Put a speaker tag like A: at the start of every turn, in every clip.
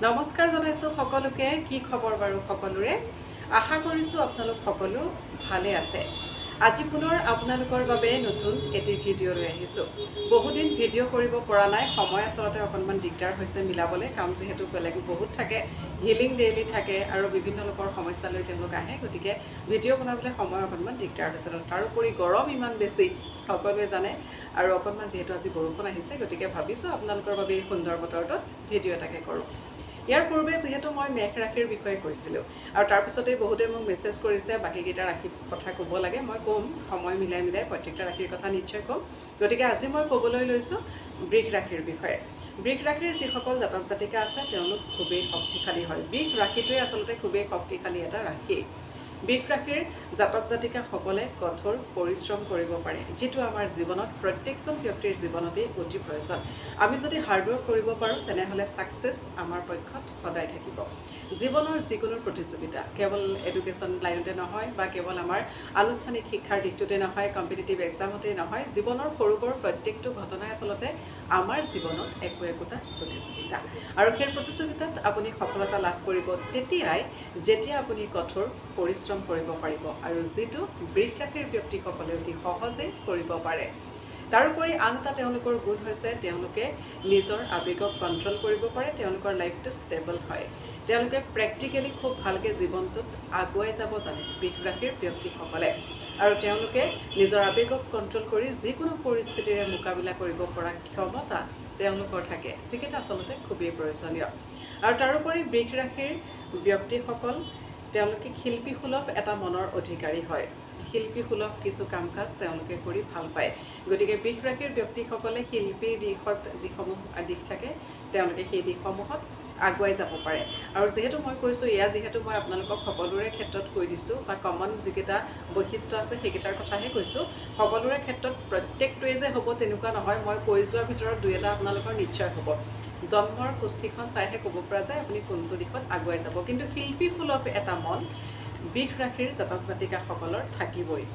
A: নমস্কাৰ জনাইছো সকলোকে কি খবৰ বাৰু সকলোৰে আশা কৰিছো আপোনালোক সকলো ভালে আছে আজি পুনৰ আপোনালোকৰ বাবে নতুন এটি ভিডিও লৈ আহিছো বহুদিন ভিডিও কৰিব পৰা নাই সময় আসলতে অকনমান দিগদাৰ হৈছে মিলাবলে কাম যেহেতু বেলেগ বহুত থাকে হিলিং ডেইলি থাকে আৰু বিভিন্ন লোকৰ সমস্যা লৈ তেওঁলোক আহে গতিকে ভিডিও বনাবলৈ সময় অকনমান দিগদাৰ হৈছে তাৰ উপৰি গৰম ইমান বেছি সকলোৱে জানে আৰু অকনমান যেহেতু আজি বৰষুণ আহিছে গতিকে ভাবিছো আপোনালোকৰ বাবে এই সুন্দৰ বতৰটোত ভিডিও এটাকে কৰো ইয়াৰ পূৰ্বে যেহেতু মই মেঘ ৰাশিৰ বিষয়ে কৈছিলো আৰু তাৰ পিছতে বহুতে মোক মেছেজ কৰিছে বাকি গিটা ৰাশি কথা ক'ব লাগে মই কম সময় মিলাই প্ৰত্যেকটা ৰাশিৰ কথা নিশ্চয় কম গতিকে আজি মই ক'বলৈ লৈছো বৃষ ৰাশিৰ বিষয়ে বৃষ ৰাশিৰ যিসকল জাতক জাতিকা আছে তেওঁলোক খুবেই শক্তিশালী হয় বৃষ ৰাশিটোৱে আসলতে খুবেই শক্তিশালী এটা ৰাশি বৃষ ৰাশিৰ জাতক জাতিকা সকলে কঠোৰ পৰিশ্ৰম কৰিব পাৰে যেটো আমাৰ জীৱনত প্ৰত্যেকজন ব্যক্তিৰ জীৱনতে অতি প্ৰয়োজন আমি যদি হাৰ্ড ওয়াৰ্ক কৰিব পাৰো তেনেহলে সাকসেস আমাৰ পক্ষত সদায় থাকিব জীৱনৰ যিকোনো প্ৰতিযোগিতা কেৱল এডুকেশ্যন লাইনতে নহয় বা কেৱল আমাৰ আনুষ্ঠানিক শিক্ষাৰ দিশটোতে নহয় কম্পিটিটিভ এক্সামতে নহয় জীৱনৰ সৰুবৰ প্ৰত্যেকটো ঘটনাই আসলতে আমাৰ জীৱনত একোটা প্ৰতিযোগিতা আৰু সেই প্ৰতিযোগিতাত আপুনি সফলতা লাভ কৰিব তেতিয়াই যেতিয়া আপুনি কঠোৰ পৰিশ্ৰম কৰিব পাৰিব আৰু যেটো বৃষ ৰাশিৰ ব্যক্তিসকলে অতি সহজে কৰিব পাৰে তাৰোপৰি আন এটা তেওঁলোকৰ গুণ হৈছে তেওঁলোকে নিজৰ আবেগক কন্ট্ৰোল কৰিব পাৰে তেওঁলোকৰ লাইফটো ষ্টেবল হয় তেওঁলোকে প্ৰ্যাকটিক্যালি খুব ভালকে জীৱনটোত আগুৱাই যাব জানে বৃষ ৰাশিৰ ব্যক্তিসকলে আৰু তেওঁলোকে নিজৰ আবেগক কন্ট্ৰোল কৰি যিকোনো পৰিস্থিতিৰে মোকাবিলা কৰিব পৰা ক্ষমতা তেওঁলোকৰ থাকে যিকেইটা আসলতে খুবেই প্ৰয়োজনীয় আৰু তাৰোপৰি বৃষ ৰাশিৰ ব্যক্তিসকল তেওঁলোকে শিল্পী সুলভ এটা মনৰ অধিকাৰী হয় শিল্পী সুলভ কিছু কাম কাজ তেওঁলোকে কৰি ভাল পায় গতিকে বৃষ ৰাশিৰ ব্যক্তিসকলে শিল্পীৰ দিশত যিসমূহ দিশ থাকে তেওঁলোকে সেই দিশসমূহত আগুৱাই যাব পাৰে আৰু যেহেতু মই কৈছো ইয়া যেহেতু মই আপোনালোকক সকলোৰে ক্ষেত্ৰত কৈ দিছো বা কমন যিকেইটা বৈশিষ্ট্য আছে সেইকেইটাৰ কথাহে কৈছো সকলোৰে ক্ষেত্ৰত প্ৰত্যেকটোৱে যে হ'ব তেনেকুৱা নহয় মই কৈ যোৱাৰ ভিতৰত দুই এটা আপোনালোকৰ নিশ্চয় হ'ব জন্মৰ কুষ্ঠিখন চাইহে ক'ব পৰা যায় আপুনি কোনটো দিশত আগুৱাই যাব কিন্তু শিল্পী সুলভ এটা মন বৃষ ৰাশিৰ জাতক জাতিকা সকলৰ থাকিবই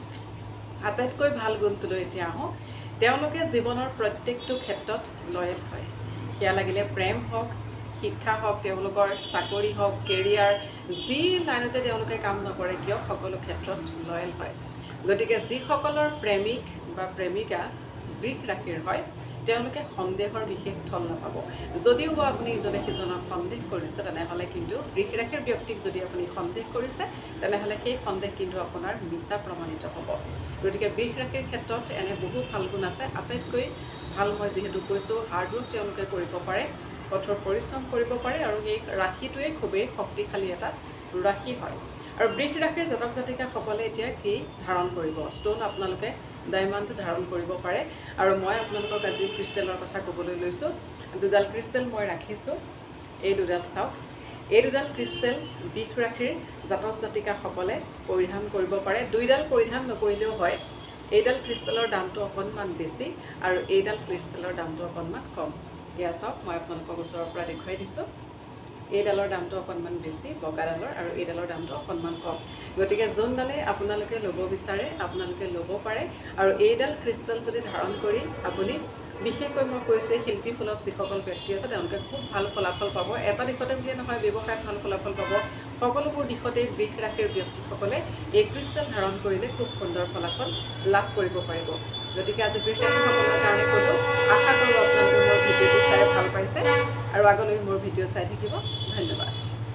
A: আটাইতকৈ ভাল গুণটোলৈ এতিয়া আহো তেওঁলোকে জীৱনৰ প্ৰত্যেকটো ক্ষেত্ৰত লয়েল হয় হিয়া লাগিলে প্ৰেম হওক শিক্ষা হওক তেওঁলোকৰ চাকৰি হওক কেৰিয়াৰ যি লাইনতে তেওঁলোকে কাম নকৰে কিয় সকলো ক্ষেত্ৰত লয়েল হয় গতিকে যিসকলৰ প্ৰেমিক বা প্ৰেমিকা বৃষ ৰাশিৰ হয় তেওঁলোকে সন্দেহৰ বিশেষ থল নাপাব যদিও আপুনি ইজনে সিজনক সন্দেহ কৰিছে তেনেহলে কিন্তু বৃষ ৰাশিৰ ব্যক্তিক যদি আপুনি সন্দেহ কৰিছে তেনেহলে সেই সন্দেহ কিন্তু আপোনাৰ মিছা প্ৰমাণিত হ'ব গতিকে বৃষ ৰাশিৰ ক্ষেত্ৰত এনে বহু ভাল গুণ আছে আটাইতকৈ ভাল মই যেহেতু কৈছো হাৰ্ড ওয়াৰ্ক তেওঁলোকে কৰিব পাৰে কঠোৰ পৰিশ্ৰম কৰিব পাৰে আৰু এই ৰাশিটোৱে খুবেই শক্তিশালী এটা ৰাশি হয় আৰু বৃষ ৰাশিৰ জাতক জাতিকা সকলে এতিয়া কি ধাৰণ কৰিব ষ্টোন আপোনালোকে ডায়মণ্ড ধাৰণ কৰিব পাৰে আৰু মই আপোনালোকক আজি ক্ৰিষ্টেলৰ কথা ক'বলৈ লৈছো দুডাল ক্ৰিষ্টেল মই ৰাখিছো এই দুডাল চাওক এই দুডাল ক্ৰিষ্টেল বৃষ ৰাশিৰ জাতক জাতিকা সকলে পৰিধান কৰিব পাৰে দুইডাল পৰিধান নকৰিলেও হয় এইডাল ক্ৰিষ্টেলৰ দামটো অকনমান বেছি আৰু এইডাল ক্ৰিষ্টেলৰ দামটো অকনমান কম ইয়া চাওক মই আপোনালোকক ওচৰৰ পৰা দেখুৱাই দিছো এইডালৰ দামটো অকনমান বেছি বগাডালৰ আৰু এইডালৰ দামটো অকনমান কম গতিকে যোনডালে আপোনালোকে ল'ব বিচাৰে আপোনালোকে ল'ব পাৰে আৰু এইডাল ক্ৰিষ্টেল যদি ধাৰণ কৰি আপুনি বিশেষকৈ মই কৈছো শিল্পী সুলভ যিসকল ব্যক্তি আছে তেওঁলোকে খুব ভাল ফলাফল পাব এটা দিশতে বুলি নহয় ব্যৱসায়ত ভাল ফলাফল পাব সকলোবোৰ দিশতে বৃষ ৰাশিৰ ব্যক্তিসকলে এই ক্ৰিষ্টেল ধাৰণ কৰিলে খুব সুন্দৰ ফলাফল লাভ কৰিব পাৰিব গতিকে আজি বৃষ ৰাশিসকলৰ কাৰণে ক'লো আশা কৰোঁ আপোনালোকে মোৰ ভিডিঅ'টো চাই ভাল পাইছে আৰু আগলৈ মোৰ ভিডিঅ' চাই থাকিব ধন্যবাদ